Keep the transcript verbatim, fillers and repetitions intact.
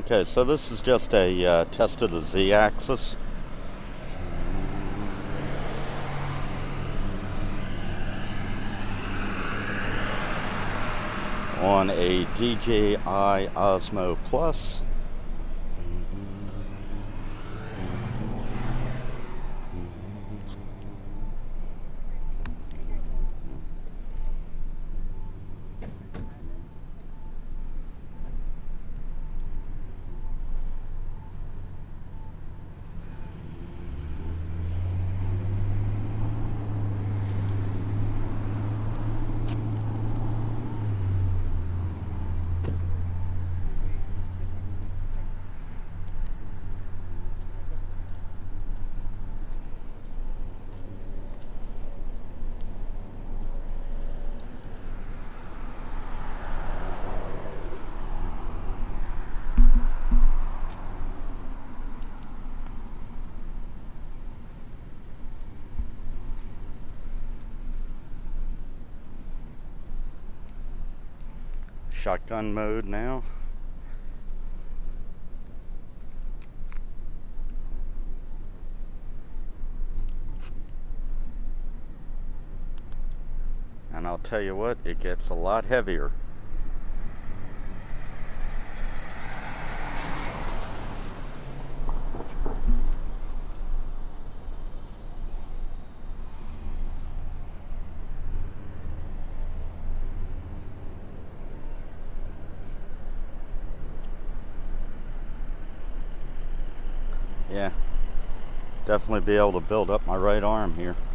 Okay, so this is just a uh, test of the Z-axis. On a D J I Osmo Plus. Shotgun mode now. And I'll tell you what, it gets a lot heavier. Yeah, definitely be able to build up my right arm here.